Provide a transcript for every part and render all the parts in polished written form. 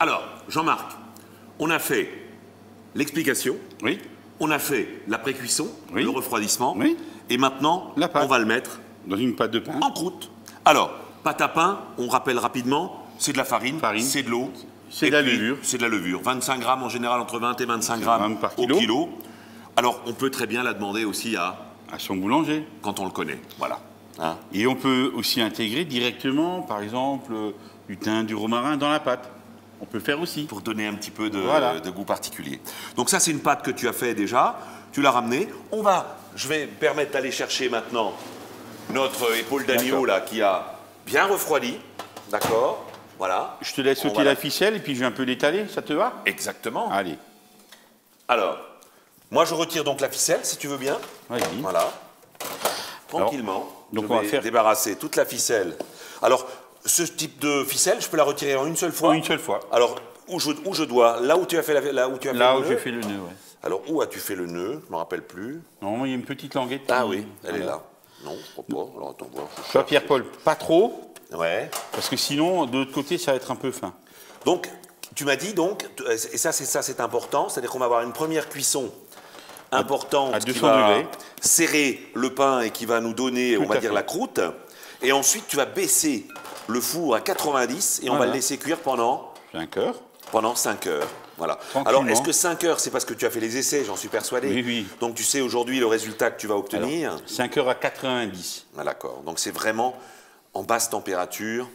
Alors, Jean-Marc, on a fait l'explication, Oui. on a fait la pré-cuisson, Oui. le refroidissement, Oui. et maintenant, La pâte. on va le mettre Dans une pâte de pain. en croûte. Alors, pâte à pain, on rappelle rapidement, c'est de la farine, Farine. c'est de l'eau. C'est et de la puis, levure. C'est de la levure. 25 grammes en général, entre 20 et 25 grammes par au kilo. kilo. Alors, on peut très bien la demander aussi à Son boulanger. quand on le connaît. Voilà. Hein. Et on peut aussi intégrer directement, par exemple, du thym, du romarin dans la pâte. On peut faire aussi. Pour donner un petit peu Voilà. de goût particulier. Donc ça, c'est une pâte que tu as fait déjà. Tu l'as ramenée. Je vais permettre d'aller chercher maintenant notre épaule d'agneau là qui a bien refroidi. D'accord. Voilà. Je te laisse On sauter va la ficelle et puis je vais un peu l'étaler, ça te va? Exactement. Allez, Alors, moi je retire donc la ficelle si tu veux bien. vas-y. Voilà. Tranquillement. donc je on va vais faire- débarrasser toute la ficelle. Alors, ce type de ficelle, je peux la retirer en une seule fois. En une seule fois. Alors, où je dois, là où tu as fait Là le où nœud. j'ai fait le nœud, ouais. Alors, où as-tu fait le nœud? Je ne me rappelle plus. Normalement, il y a une petite languette. Ah qui- oui, elle est voilà. là. Non, je crois pas. Alors, attends, voir. Toi, Pierre-Paul, pas trop, Ouais. parce que sinon, de l'autre côté, ça va être un peu fin. Donc, tu m'as dit, donc, et ça, c'est important, c'est-à-dire qu'on va avoir une première cuisson importante à qui 200 va degrés. serrer le pain et qui va nous donner, on Tout va à dire, fait. la croûte. Et ensuite, tu vas baisser le four à 90 et on va Voilà. le laisser cuire pendant 5 heures. 5 heures. Voilà. Tranquillement. Alors, est-ce que 5 heures, c'est parce que tu as fait les essais, j'en suis persuadé. Oui, oui. Donc, tu sais aujourd'hui le résultat que tu vas obtenir. 5 heures à 90. Ah, d'accord. Donc, c'est vraiment en basse température.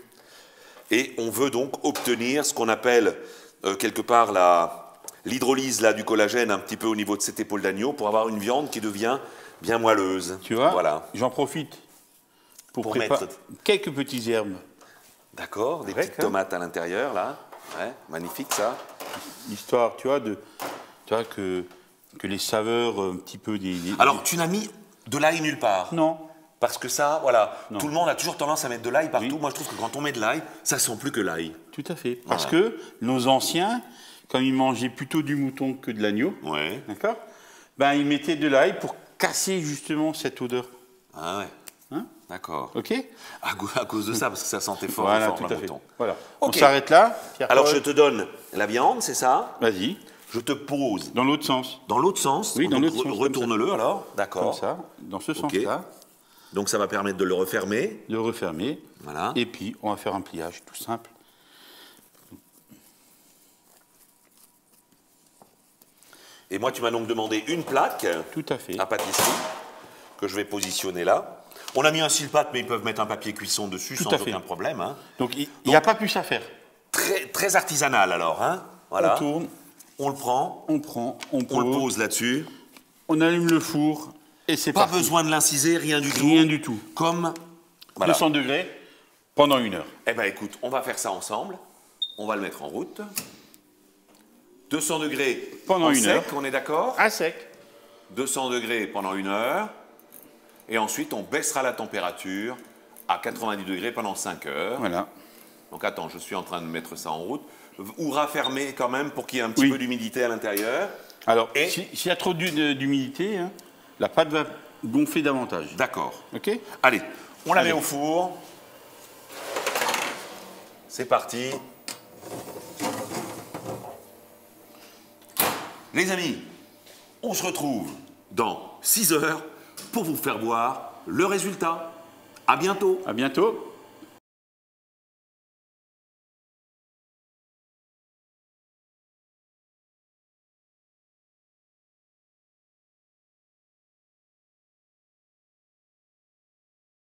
Et on veut donc obtenir ce qu'on appelle quelque part l'hydrolyse là, du collagène un petit peu au niveau de cette épaule d'agneau pour avoir une viande qui devient bien moelleuse. Tu vois, Voilà. j'en profite pour Pour préparer mettre- quelques petites herbes. D'accord. Des Avec, petites hein. tomates à l'intérieur là. Ouais, magnifique ça. Histoire, tu vois, que les saveurs un petit peu des... Alors, tu n'as mis de l'ail nulle part. Non. Parce que ça, voilà, Non. tout le monde a toujours tendance à mettre de l'ail partout. Oui. Moi, je trouve que quand on met de l'ail, ça sent plus que l'ail. Tout à fait. Parce que nos anciens, comme ils mangeaient plutôt du mouton que de l'agneau, Ouais. d'accord, ben, ils mettaient de l'ail pour casser justement cette odeur. Ah ouais. Hein? D'accord. OK? À cause de ça, parce que ça sentait fort, Voilà, fort tout le à fait. mouton. Voilà. Ok. On s'arrête là, Pierre-Paul. Alors, je te donne la viande, c'est ça? Vas-y, Je te pose dans l'autre sens. dans l'autre sens. Oui, dans Donc, l'autre sens, comme Retourne-le alors. Comme D'accord. ça, dans ce Ok. sens-là, Donc, ça va permettre de le refermer. de refermer. Voilà. Et puis, on va faire un pliage tout simple. Et moi, tu m'as donc demandé une plaque Tout à fait. à pâtisserie que je vais positionner là. On a mis un cile-pâte, mais ils peuvent mettre un papier cuisson dessus Tout sans à fait. aucun problème. Hein. Donc, il n'y a pas plus à faire. Très, très artisanal alors. Hein. Voilà. On tourne, On le prend, on prend, on on le pose, pose là-dessus. on allume le four et c'est Pas parti. besoin de l'inciser, rien du tout. Rien du tout. Comme. Voilà. 200 degrés pendant 1 heure. Eh bien, écoute, on va faire ça ensemble. On va le mettre en route. 200 degrés Pendant en 1 sec, heure. on est d'accord? À sec. 200 degrés pendant 1 heure. Et ensuite, on baissera la température à 90 degrés pendant 5 heures. Voilà. Donc attends, je suis en train de mettre ça en route. Ou raffermer quand même pour qu'il y ait un petit Oui. peu d'humidité à l'intérieur. Alors, Et- s'il y a trop d'humidité, hein, la pâte va gonfler davantage. D'accord. OK? Allez, on la Allez. met au four. C'est parti. Les amis, on se retrouve dans 6 heures pour vous faire voir le résultat. À bientôt. À bientôt.